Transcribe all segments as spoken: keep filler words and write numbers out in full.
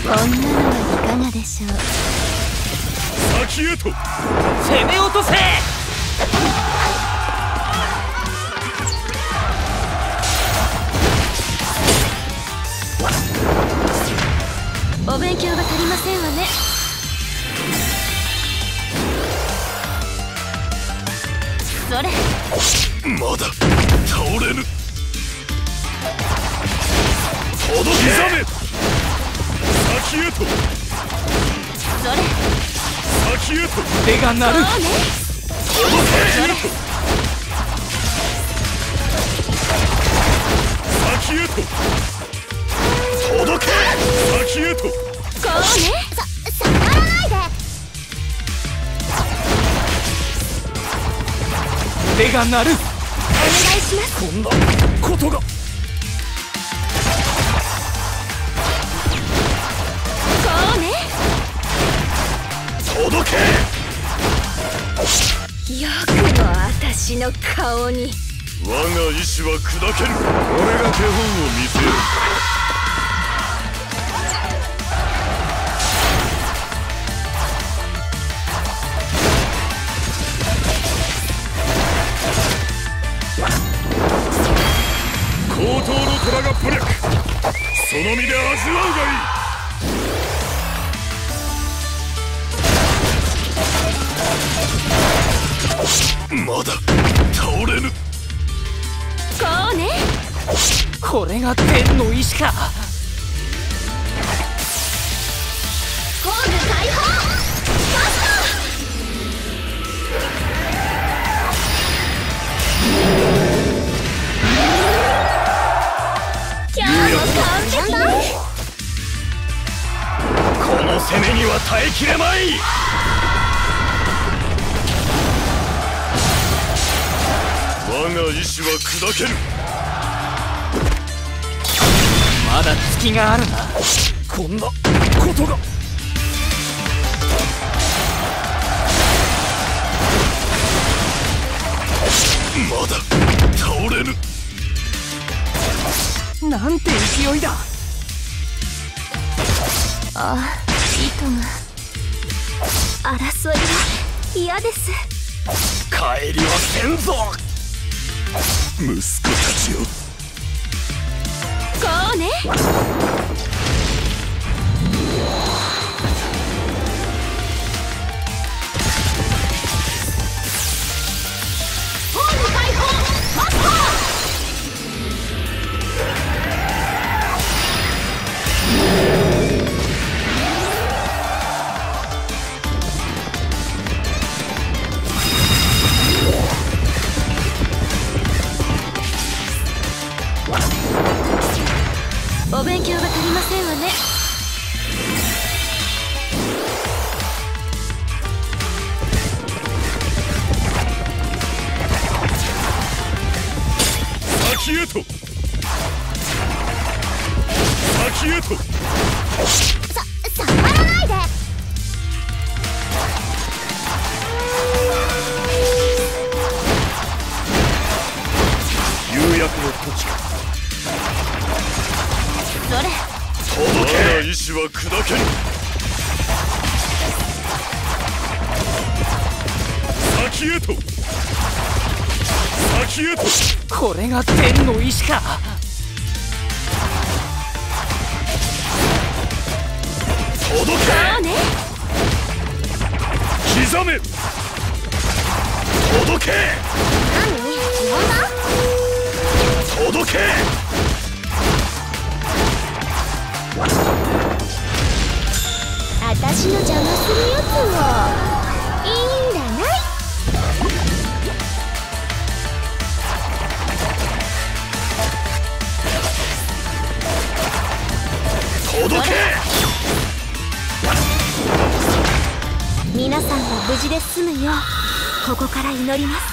こんなのはいかがでしょう。 先へと攻め落とせ。 お勉強が足りませんわね。それまだ倒れぬ。届け刻め。先へとそれ先へと手が鳴る。 そうね。 届け先へと届け先へとこうね。さ触らないで。 手が鳴る。 お願いします。 こんなことが。 こうね。 届け。 よくも私の顔に。 我が意志は砕ける。俺が手本を見せよう。高等の虎が武力、その身で味わうがいい。まだ倒れぬ。 こうね。 これが天の意志か。 ホーム解放。バスト。今日も完璧ね。 この攻めには耐えきれまい。我が意志は砕ける。 まだ隙があるな。 こんなことが。まだ倒れぬ。 なんて勢いだ。 ああ、糸が。争いは嫌です。 帰りはせんぞ。息子たちよ。 こうね。ホーム解放。マスター。お勉強が足りませんわね。 先へと先へと。 さ触らないで。 釉薬の時か。 それ届け。我が意志は砕ける。先へと先へと。 これが天の意志か。 届け。 そうね。 刻め。届け。 何呼んだ。 届け。 私の邪魔するやつはいいんだない。 届け。 皆さんが無事で済むようここから祈ります。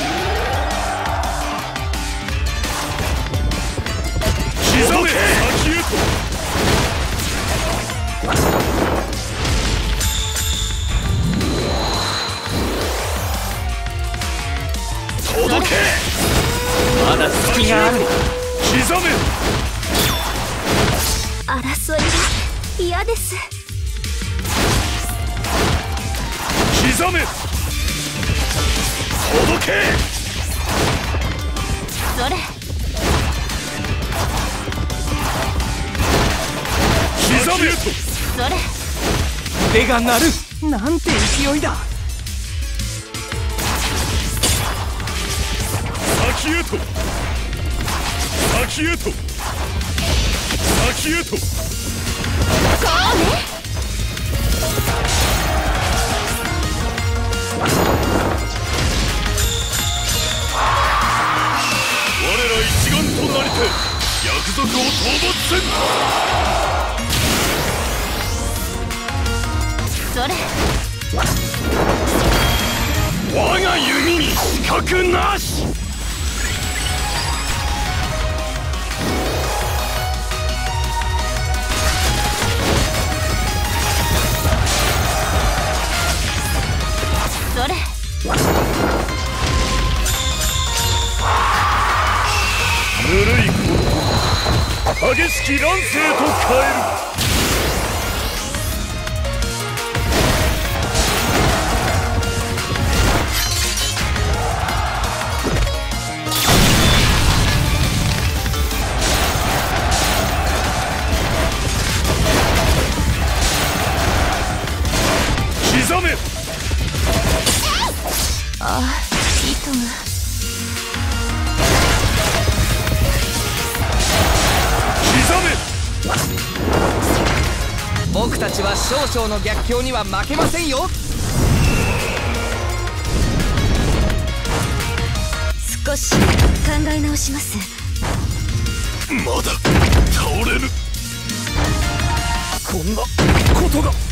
刻め。先へと届け。 まだ隙がある。 刻め。 争いは嫌です。 刻め届けそれ刻めとそれ腕が鳴る。なんて勢いだ。 先へと先へと先へとそうね。 我ら一丸となりて約束を討没せん。 それ我が弓に死角なし。 それぬるいこと激しき乱世と変える。刻め。 ああ、糸が僕たちは少々の逆境には負けませんよ。 少し考え直します。 まだ倒れぬ。こんなことが。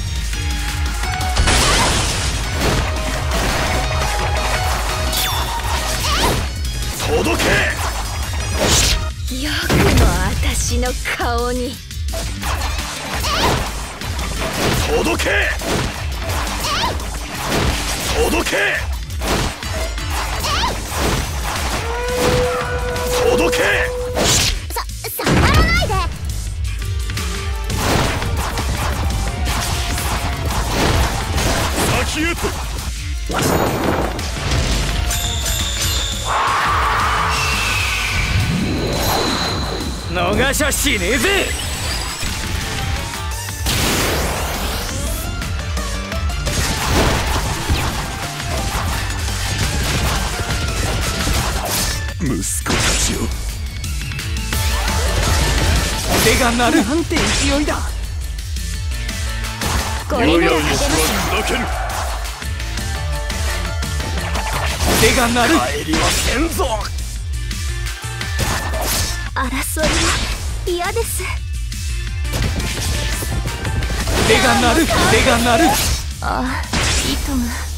届け。 よくも私の顔に。 届け届け届け。 さ、触らないで。 先へと逃しゃしねえぜ。 息子たちよ。 腕が鳴る。なんて勢いだ。 これなら我が勝てますよ。 石は砕ける。 腕が鳴る。 帰りはせんぞ。 争いは嫌です。 腕が鳴る。腕が鳴る。 ああ、糸が